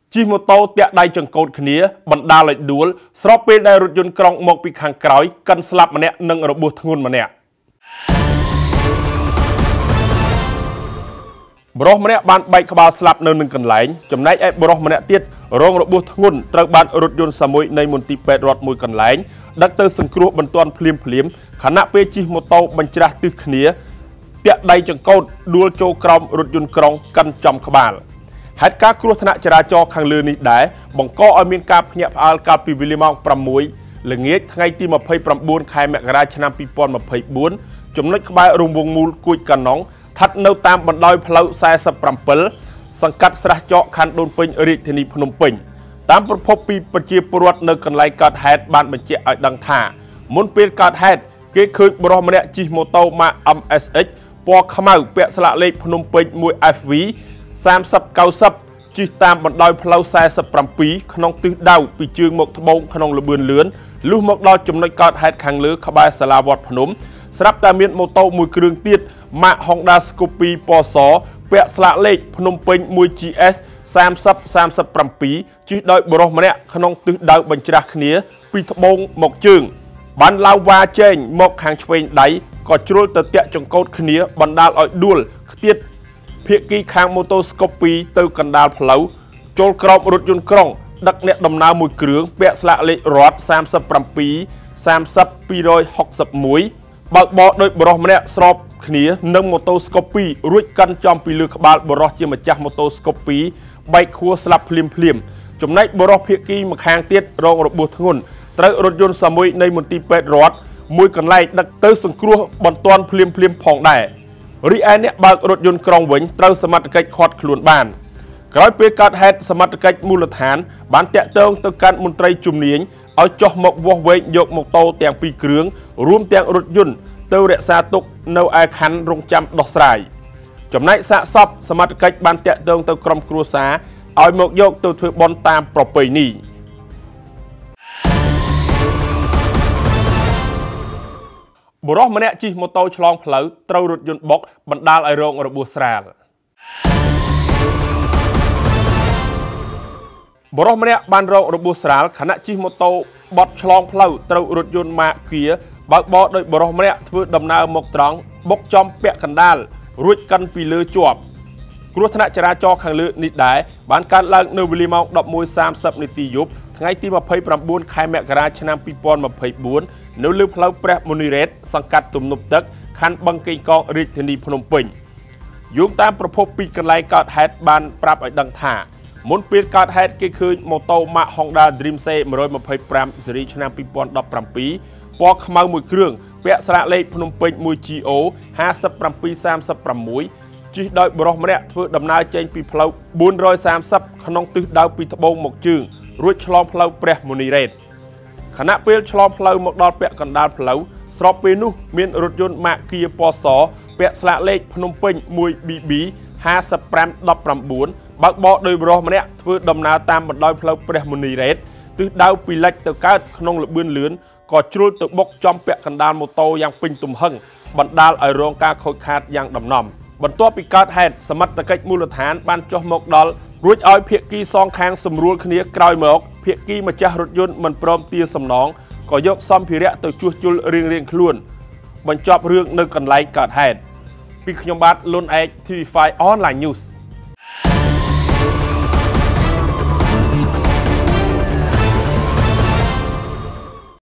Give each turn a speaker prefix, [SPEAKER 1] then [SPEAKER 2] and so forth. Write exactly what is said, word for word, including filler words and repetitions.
[SPEAKER 1] ជិះម៉ូតូតាក់ដៃចង្កូតគ្នាបណ្ដាលឲ្យដួលស្របពេលដែលរថយន្តក្រុងមកពីខាងក្រោយកិនស្លាប់ម្នាក់និងរបួសធ្ងន់ម្នាក់បរិះម្នាក់បានបែកក្បាលស្លាប់នៅនឹងកន្លែងចំណែកឯបរិះម្នាក់ទៀតរងរបួសធ្ងន់ត្រូវបានរថយន្តសាមួយនៃមន្ទីរពេទ្យរដ្ឋមួយកន្លែងដឹកទៅសង្គ្រោះបន្ទាន់ភ្លាមភ្លាមខណៈពេលជិះម៉ូតូបញ្ច្រាស់ទិសគ្នាតាក់ដៃចង្កូតដួលចូលក្រោមរថយន្តក្រុងកិនចំក្បាលហេតុការណ៍គ្រោះថ្នាក់ចរាចរណ៍ខាងលើនេះដែរបង្កឲ្យមានការភ្ញាក់ផ្អើលកាលពីវេលាម៉ោងប្រាំមួយល្ងាចថ្ងៃទីម្ភៃប្រាំបួនខែមករាឆ្នាំពីរពាន់ម្ភៃបួនចំណុចក្បែររង្វង់មូលគួចកាណុងស្ថិតនៅតាមបណ្ដោយផ្លូវសែសិបប្រាំសង្កាត់ស្រះចកខណ្ឌដូនពេញរាជធានីភ្នំពេញតាមប្រភពពីប្រជាពលរដ្ឋនៅកន្លែងកើតហេតុបានបញ្ជាក់ឲ្យដឹងថាមុនពេលកើតហេតុគេឃើញបរិះម្នាក់ជិះម៉ូតូម៉ាក em ét ích ពណ៌ខ្មៅពាក់ស្លាកលេខភ្នំពេញ មួយ ép vê សាមសិបកៅសិបជិះតាមបណ្ដោយផ្លូវសែសិបប្រាំពីរក្នុងទិសដៅពីជើងមកត្បូងក្នុងលបឿនលឿនលុះមកដល់ចំណុចកើតហេតុខាងលើក្បែរសាលាវត្តភ្នំស្រាប់តែមានម៉ូតូមួយគ្រឿងទៀតម៉ាក Honda Scoopy ពណ៌សពាក់ស្លាកលេខភ្នំពេញ មួយ ជី អេស សាមសិបសាមសិបប្រាំពីរជិះដោយបរិះម្នាក់ក្នុងទិសដៅបញ្ច្រាស់គ្នាពីត្បូងមកជើងបានឡើងវ៉ាចែងមកខាងឆ្វេងដៃក៏ជ្រុលទៅតាក់ចង្កូតគ្នាបណ្ដាលឲ្យដួលខ្ទាតភាគីខាងម៉ូតូស្កូពីទៅកណ្ដាលផ្លូវចូលក្រោមរថយន្តក្រុងដឹកអ្នកដំណើរមួយគ្រឿងពាក់ស្លាកលេខរដ្ឋសាមសិបប្រាំពីរ សាមសិប ពីរហុកសិបមួយបើកបរដោយបរិះម្នាក់ស្របគ្នានឹងម៉ូតូស្កូពីរួចកាន់ចំពីលើក្បាលបរិះជាម្ចាស់ម៉ូតូស្កូពីបែកខួរស្លាប់ភ្លាមភ្លាមចំណែកបរិះភាគីម្ខាងទៀតរងរបួសធ្ងន់ត្រូវរថយន្តសាមួយនៃមន្ទីរពេទ្យរដ្ឋមួយកន្លែងដឹកទៅសង្គ្រោះបន្ទាន់ភ្លាមភ្លាមផងដែររីឯអ្នកបើករថយន្តក្រុងវិញត្រូវសមត្ថកិច្ចឃាត់ខ្លួនបានក្រោយពេលកើតហេតុសមត្ថកិច្ចមូលដ្ឋានបានតាក់ទងទៅកាន់មន្ត្រីជំនាញឲ្យចុះមកវាស់វែងយកម៉ូតូទាំងពីរគ្រឿងរួមទាំងរថយន្តទៅរក្សាទុកនៅឯខណ្ឌរងចាំដោះស្រាយចំណែកសាកសពសមត្ថកិច្ចបានតាក់ទងទៅក្រុមគ្រួសារឲ្យមកយកទៅធ្វើបុណ្យតាមប្រពៃណីបុរសម្នាក់ជិះម៉ូតូឆ្លងផ្លូវត្រូវរថយន្តបុកបណ្ដាលឲ្យរងរបួសស្រាលបុរសម្នាក់បានរងរបួសស្រាលខណៈជិះម៉ូតូបត់ឆ្លងផ្លូវត្រូវរថយន្តម៉ាកគៀបើកបរដោយបុរសម្នាក់ធ្វើដំណើរមកត្រង់បុកចំពាក់កណ្ដាលរួចកាន់ពីលើជាប់គ្រោះថ្នាក់ចរាចរណ៍ខាងលើនេះដែរបានកើតឡើងនៅវេលាម៉ោងដប់មួយសាមសិបនាទីយប់ថ្ងៃទីម្ភៃប្រាំបួនខែមករាឆ្នាំពីរពាន់ម្ភៃបួននៅលើផ្លូវព្រះមុនីរ៉េតសង្កាត់ទំនប់ទឹកខណ្ឌបឹងកេងកងរាជធានីភ្នំពេញយោងតាមប្រភពពីកន្លែងកើតហេតុបានប្រាប់ឲ្យដឹងថាមុនពេលកើតហេតុគេឃើញម៉ូតូម៉ាក Honda Dream C មួយរយម្ភៃប្រាំស៊េរីឆ្នាំពីរពាន់ដប់ប្រាំពីរពណ៌ខ្មៅមួយគ្រឿងពាក់ស្លាកលេខភ្នំពេញ មួយ ជី អូ ហាសិបប្រាំពីរសាមសិបប្រាំមួយជិះដោយបរិះម្នាក់ធ្វើដំណើរចេញពីផ្លូវបួនរយសាមសិបក្នុងទិសដៅពីត្បូងមកជើងរួចឆ្លងផ្លូវព្រះមុនីរ៉េតខណៈពេលឆ្លងផ្លូវមកដល់ពាក់កណ្ដាលផ្លូវស្របពេលនោះមានរថយន្តម៉ាកគៀពណ៌សពាក់ស្លាកលេខភ្នំពេញ មួយ ប៊ី ប៊ី ហាសិបប្រាំដប់ប្រាំបួនបើកបរដោយបរិះម្នាក់ធ្វើដំណើរតាមបណ្ដោយផ្លូវព្រះមុនីរ៉េតទិសដៅពីលិចទៅកើតក្នុងលបឿនលឿនក៏ជ្រុលទៅបុកចំពាក់កណ្ដាលម៉ូតូយ៉ាងពេញទំហឹងបណ្ដាលឲ្យរងការខូចខាតយ៉ាងដំណំបន្ទាប់ពីកើតហេតុសមត្ថកិច្ចមូលដ្ឋានបានចុះមកដល់រួចឲ្យភាគីសងខាងសម្រួលគ្នាក្រោយមកភាគីម្ចាស់រថយន្តមិនព្រមទារសំណងក៏យកសម្ភារៈទៅជួសជុលរៀងៗខ្លួនបញ្ចប់រឿងនៅកន្លែងកើតហេតុពីខ្ញុំបាទលុនឯក ធី វី ហ្វាយ Online News